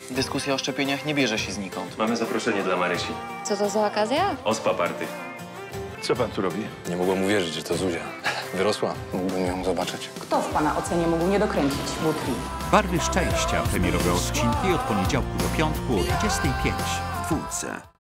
Dyskusja o szczepieniach nie bierze się znikąd. Mamy zaproszenie dla Marysi. Co to za okazja? Ospa party. Co pan tu robi? Nie mogłem uwierzyć, że to Zuzia. Wyrosła. Mógłbym ją zobaczyć. Kto w pana ocenie mógł nie dokręcić butli? Barwy szczęścia. Premierowe odcinki od poniedziałku do piątku o 25 w Dwójce.